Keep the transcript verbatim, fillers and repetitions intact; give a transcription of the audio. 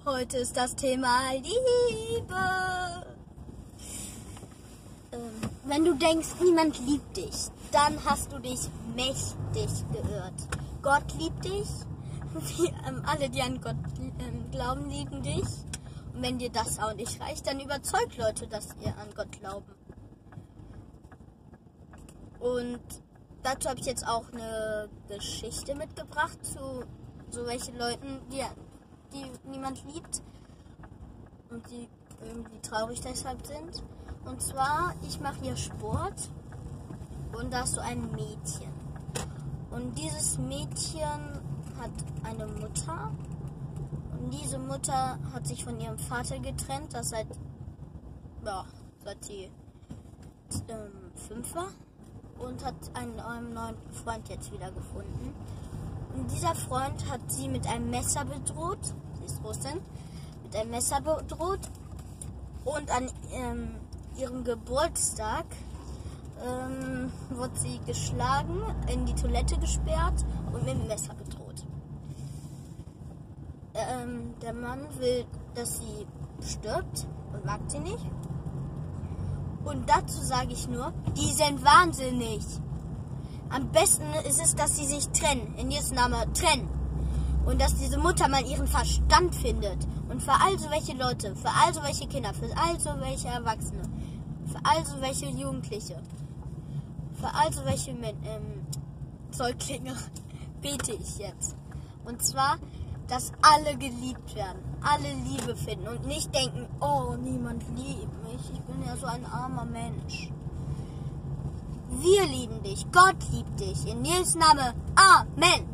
Heute ist das Thema Liebe. Ähm, wenn du denkst, niemand liebt dich, dann hast du dich mächtig geirrt. Gott liebt dich. Wir, ähm, alle, die an Gott ähm, glauben, lieben dich. Und wenn dir das auch nicht reicht, dann überzeug Leute, dass ihr an Gott glauben. Und dazu habe ich jetzt auch eine Geschichte mitgebracht zu so welchen Leuten, die, die niemand liebt und die irgendwie traurig deshalb sind. Und zwar, ich mache hier Sport und da ist so ein Mädchen. Und dieses Mädchen hat eine Mutter. Und diese Mutter hat sich von ihrem Vater getrennt, das seit, ja, seit sie ähm, fünf war. Und hat einen, einen neuen Freund jetzt wieder gefunden. Und dieser Freund hat sie mit einem Messer bedroht. Sie ist Russin. Mit einem Messer bedroht. Und an ähm, ihrem Geburtstag ähm, wurde sie geschlagen, in die Toilette gesperrt und mit dem Messer bedroht. Ähm, der Mann will, dass sie stirbt und mag sie nicht. Und dazu sage ich nur, die sind wahnsinnig. Am besten ist es, dass sie sich trennen. In Jesu Namen trennen. Und dass diese Mutter mal ihren Verstand findet. Und für all so welche Leute, für all so welche Kinder, für all so welche Erwachsene, für all so welche Jugendliche, für all so welche ähm, Säuglinge bete ich jetzt. Und zwar, dass alle geliebt werden, alle Liebe finden und nicht denken, oh, niemand liebt mich, ich bin ja so ein armer Mensch. Wir lieben dich, Gott liebt dich, in Jesu Namen, Amen.